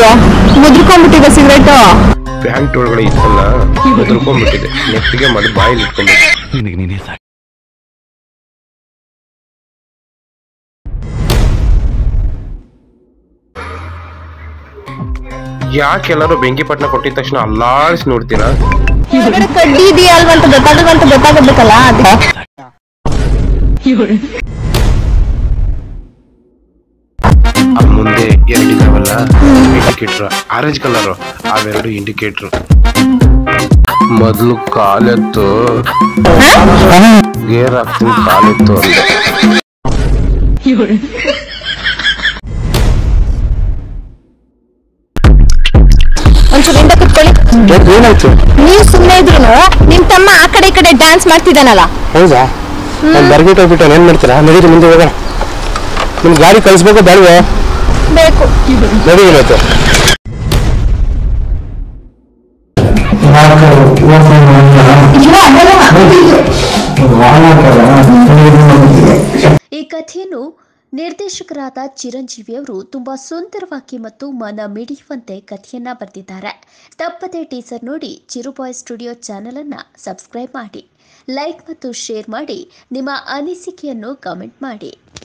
ಅಯ್ಯೋ ಮುದ್ರಕೊಂಡ್ಬಿಟ್ಟಿದೆ cigarette pant ಒಳಗಡೆ ಇತ್ತಲ್ಲ ಮುದ್ರಕೊಂಡ್ಬಿಟ್ಟಿದೆ ನೆತ್ತಿಗೆ ಮಾಡಿ ಬಾಯಲ್ಲಿ ಇಟ್ಕೊಂಡ್ಬಿಟ್ಟಿದೆ. ಯಾಕೆಲ್ಲರೂ ಬೆಂಕಿ ಪಟ್ಟಣ ಕೊಟ್ಟಿದ ತಕ್ಷಣ ಅಲ್ಲಾಡಿಸಿ ನೋಡ್ತೀರಾ? ಕಡ್ಡಿ ಇದೆಯಾ ಅಲ್ವಾ ಅಂತ ಗೊತ್ತಾಗಬೇಕಲ್ಲ ಅದಕ್ಕೆ ಮುಂದೆ ಎರಡಿದಾವಲ್ಲ ಇಂಡಿಕೇಟರ್ ಆರೆಂಜ್ ಕಲರ್, ಅವೆರಡು ಇಂಡಿಕೇಟರ್. ಮೊದಲು ಕಾಲೆತ್ತು ಗೇರ್ ಹಾಕ್ತೀನಿ ಕಾಲೆತ್ತು ಅಂದೆ. ಒಂಚೂರು ಹಿಂದೆ ಕುತ್ಕೊಳ್ಳಿ. ನೀವು ಸುಮ್ಮನೆ ಇದ್ರು ನಿಮ್ ತಮ್ಮ ಆ ಕಡೆ ಈ ಕಡೆ ಡ್ಯಾನ್ಸ್ ಮಾಡ್ತಿದ್ದಾನಲ್ಲ. ಹೌದಾ? ಬರ್ಗಿಟ್ ಹೋಗ್ಬಿಟ್ಟು ಏನ್ ಮಾಡ್ತೀರಾ? ನಡೀರಿ ಮುಂದೆ ಹೋಗೋಣ. ನಿಮ್ ಗಾಡಿ ಕಳಿಸ್ಬೇಕು ಬೇಡವೋ? ಬೇಕು. ನಡಿ ಇವತ್ತು. ಈ ಕಥೆಯನ್ನು ನಿರ್ದೇಶಕರಾದ ಚಿರಂಜೀವಿಯವರು ತುಂಬಾ ಸುಂದರವಾಗಿ ಮತ್ತು ಮನ ಮಿಡಿಯುವಂತೆ ಕಥೆಯನ್ನ ಬರೆದಿದ್ದಾರೆ. ತಪ್ಪದೆ ಟೀಸರ್ ನೋಡಿ ಚಿರುಬಾಯ್ ಸ್ಟುಡಿಯೋ ಚಾನೆಲ್ ಅನ್ನ ಸಬ್ಸ್ಕ್ರೈಬ್ ಮಾಡಿ, ಲೈಕ್ ಮತ್ತು ಶೇರ್ ಮಾಡಿ, ನಿಮ್ಮ ಅನಿಸಿಕೆಯನ್ನು ಕಮೆಂಟ್ ಮಾಡಿ.